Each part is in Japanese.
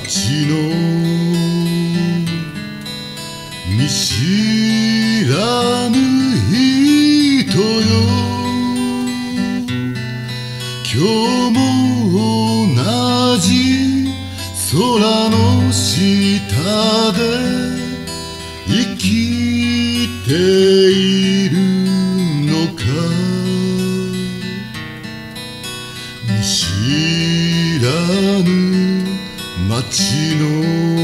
街の見知らぬ人よ、今日も同じ空の下で生きているのか。見知らぬ街の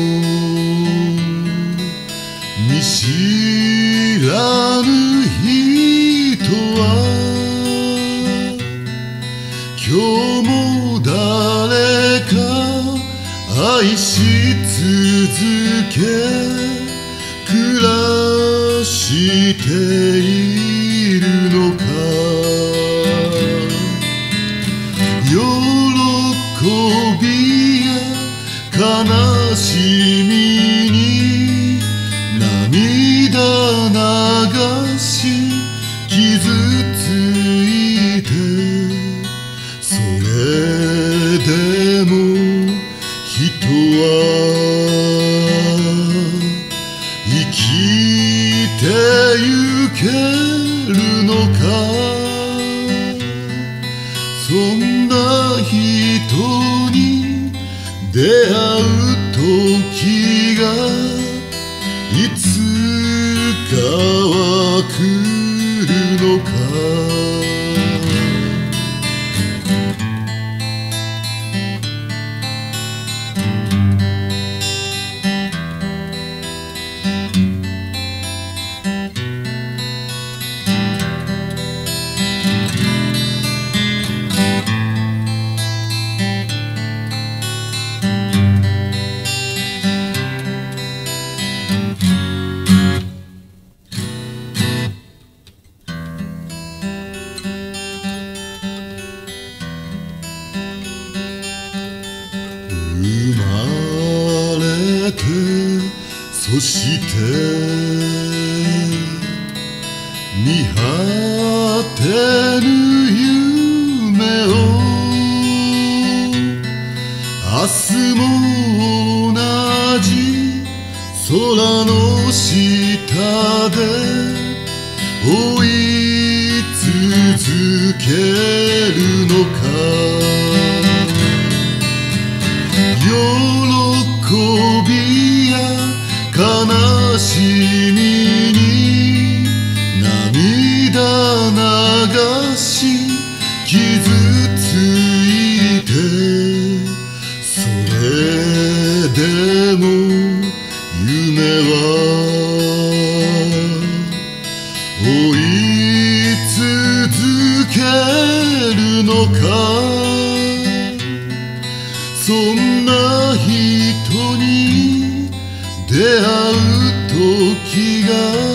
見知らぬ人は今日も誰か愛し続け暮らしているのか。喜びや悲しみに涙流し傷ついて、それでも人は生きてゆけるのか。そんな人に出会う時がいつかは来るのか。生まれてそして見果てぬ夢を、明日も同じ空の下で追い続けるのか。喜びや悲しみに涙流し傷ついて、それでも夢は追い続けるのか。そんな人に出会う時が